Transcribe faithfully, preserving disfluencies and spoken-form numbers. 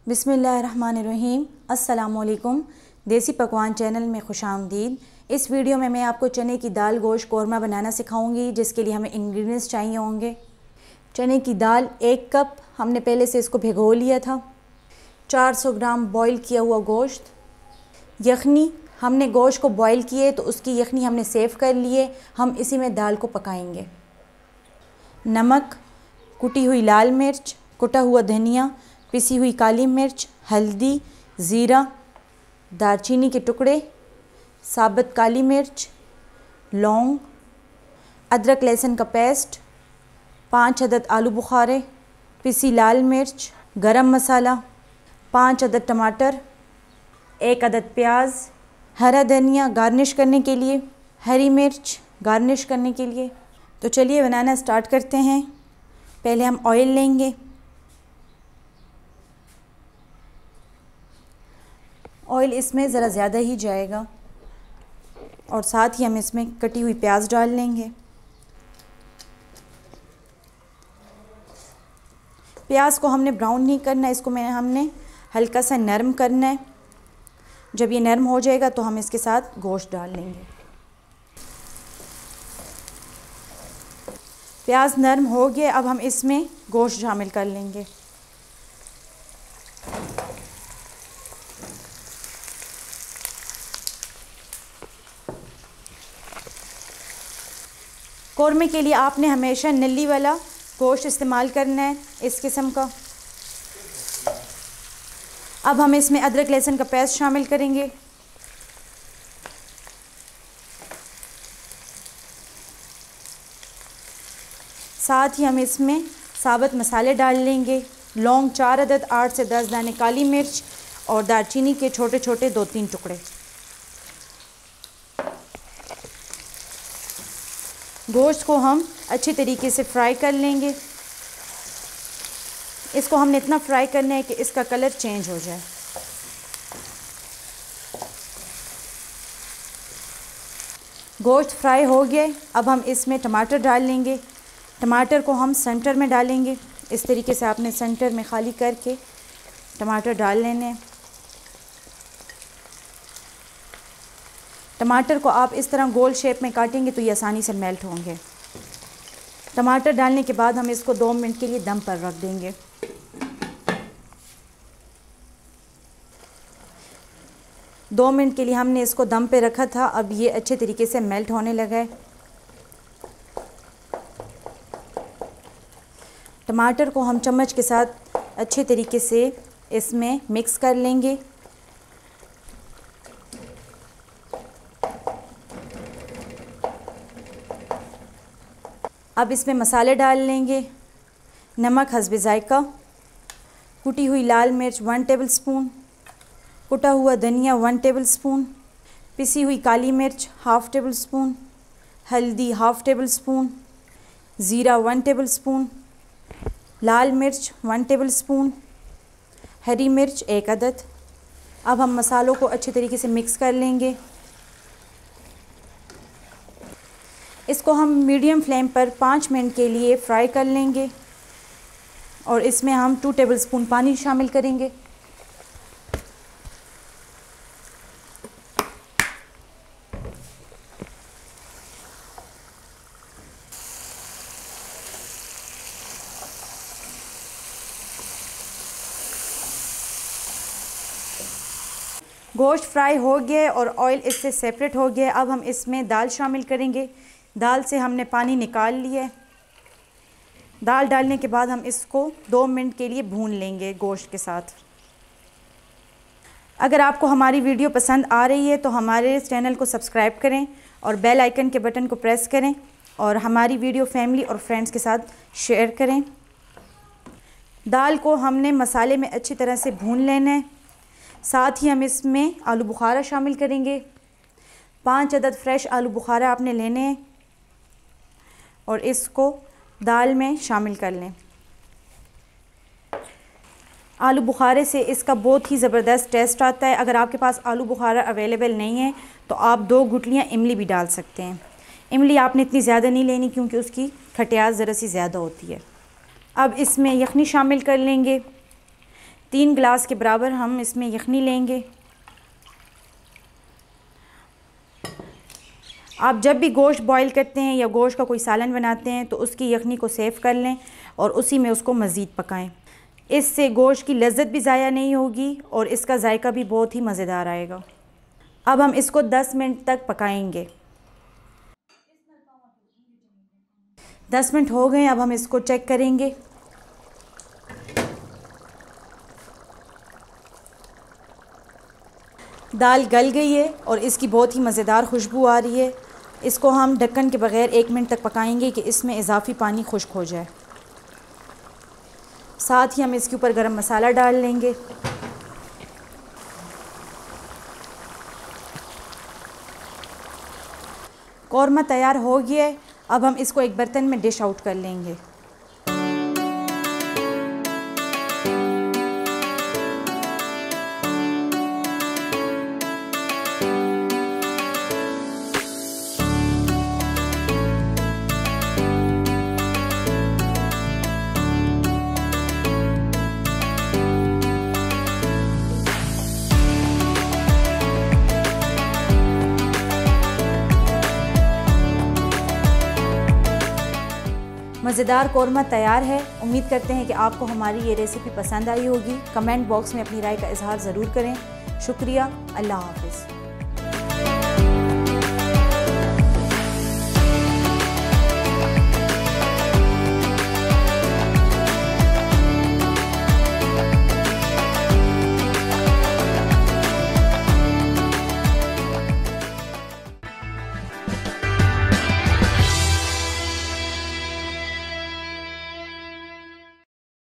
बिस्मिल्लाहिर्रहमानिर्रहीम। अस्सलामुअलैकुम। देसी पकवान चैनल में खुशामदीद। इस वीडियो में मैं आपको चने की दाल गोश्त कौरमा बनाना सिखाऊंगी, जिसके लिए हमें इंग्रेडिएंट्स चाहिए होंगे। चने की दाल एक कप, हमने पहले से इसको भिगो लिया था। चार सौ ग्राम बॉईल किया हुआ गोश्त। यखनी, हमने गोश्त को बॉईल किए तो उसकी यखनी हमने सेव कर लिए, हम इसी में दाल को पकाएंगे। नमक, कुटी हुई लाल मिर्च, कुटा हुआ धनिया, पिसी हुई काली मिर्च, हल्दी, ज़ीरा, दालचीनी के टुकड़े, साबुत काली मिर्च, लौंग, अदरक लहसुन का पेस्ट, पाँच अदद आलू बुखारे, पिसी लाल मिर्च, गरम मसाला, पाँच अदद टमाटर, एक अदद प्याज, हरा धनिया गार्निश करने के लिए, हरी मिर्च गार्निश करने के लिए। तो चलिए बनाना स्टार्ट करते हैं। पहले हम ऑयल लेंगे। ऑयल इसमें ज़रा ज़्यादा ही जाएगा और साथ ही हम इसमें कटी हुई प्याज डाल लेंगे। प्याज को हमने ब्राउन नहीं करना, इसको मैं हमने हल्का सा नरम करना है। जब ये नरम हो जाएगा तो हम इसके साथ गोश्त डाल लेंगे। प्याज नरम हो गया, अब हम इसमें गोश्त शामिल कर लेंगे। कौरमे के लिए आपने हमेशा नली वाला गोश्त इस्तेमाल करना है, इस किस्म का। अब हम इसमें अदरक लहसुन का पेस्ट शामिल करेंगे। साथ ही हम इसमें साबुत मसाले डाल लेंगे। लौंग चार अदद, आठ से दस दाने काली मिर्च और दालचीनी के छोटे छोटे दो तीन टुकड़े। गोश्त को हम अच्छे तरीके से फ्राई कर लेंगे। इसको हमने इतना फ्राई करना है कि इसका कलर चेंज हो जाए। गोश्त फ्राई हो गया, अब हम इसमें टमाटर डाल लेंगे। टमाटर को हम सेंटर में डालेंगे। इस तरीके से आपने सेंटर में खाली करके टमाटर डाल लेने हैं। टमाटर को आप इस तरह गोल शेप में काटेंगे तो ये आसानी से मेल्ट होंगे। टमाटर डालने के बाद हम इसको दो मिनट के लिए दम पर रख देंगे। दो मिनट के लिए हमने इसको दम पे रखा था, अब ये अच्छे तरीके से मेल्ट होने लगा है। टमाटर को हम चम्मच के साथ अच्छे तरीके से इसमें मिक्स कर लेंगे। अब इसमें मसाले डाल लेंगे। नमक हस्बे जायका, कुटी हुई लाल मिर्च वन टेबलस्पून, कुटा हुआ धनिया वन टेबलस्पून, पिसी हुई काली मिर्च हाफ़ टेबल स्पून, हल्दी हाफ़ टेबल स्पून, ज़ीरा वन टेबलस्पून, लाल मिर्च वन टेबलस्पून, हरी मिर्च एक अदद। अब हम मसालों को अच्छे तरीके से मिक्स कर लेंगे। इसको हम मीडियम फ्लेम पर पाँच मिनट के लिए फ्राई कर लेंगे और इसमें हम टू टेबलस्पून पानी शामिल करेंगे। गोश्त फ्राई हो गया और ऑयल इससे सेपरेट हो गया। अब हम इसमें दाल शामिल करेंगे। दाल से हमने पानी निकाल लिया है। दाल डालने के बाद हम इसको दो मिनट के लिए भून लेंगे गोश्त के साथ। अगर आपको हमारी वीडियो पसंद आ रही है तो हमारे इस चैनल को सब्सक्राइब करें और बेल आइकन के बटन को प्रेस करें और हमारी वीडियो फैमिली और फ्रेंड्स के साथ शेयर करें। दाल को हमने मसाले में अच्छी तरह से भून लेना है। साथ ही हम इसमें आलू बुखारा शामिल करेंगे। पाँच अदद फ्रेश आलू बुखारा आपने लेने हैं और इसको दाल में शामिल कर लें। आलू बुखारे से इसका बहुत ही ज़बरदस्त टेस्ट आता है। अगर आपके पास आलू बुखारा अवेलेबल नहीं है तो आप दो गुटलियाँ इमली भी डाल सकते हैं। इमली आपने इतनी ज़्यादा नहीं लेनी क्योंकि उसकी खटियास ज़रा सी ज़्यादा होती है। अब इसमें यखनी शामिल कर लेंगे। तीन गिलास के बराबर हम इसमें यखनी लेंगे। आप जब भी गोश्त बॉईल करते हैं या गोश्त का कोई सालन बनाते हैं तो उसकी यखनी को सेव कर लें और उसी में उसको मज़ीद पकाएं। इससे गोश्त की लज़्ज़त भी ज़ाया नहीं होगी और इसका जायका भी बहुत ही मज़ेदार आएगा। अब हम इसको दस मिनट तक पकाएंगे। दस मिनट हो गए, अब हम इसको चेक करेंगे। दाल गल गई है और इसकी बहुत ही मज़ेदार खुशबू आ रही है। इसको हम ढक्कन के बग़ैर एक मिनट तक पकाएंगे कि इसमें इजाफ़ी पानी खुश्क हो जाए। साथ ही हम इसके ऊपर गरम मसाला डाल लेंगे। कौरमा तैयार हो गया है। अब हम इसको एक बर्तन में डिश आउट कर लेंगे। मज़ेदार कौरमा तैयार है। उम्मीद करते हैं कि आपको हमारी ये रेसिपी पसंद आई होगी। कमेंट बॉक्स में अपनी राय का इजहार ज़रूर करें। शुक्रिया। अल्लाह हाफ़िज़।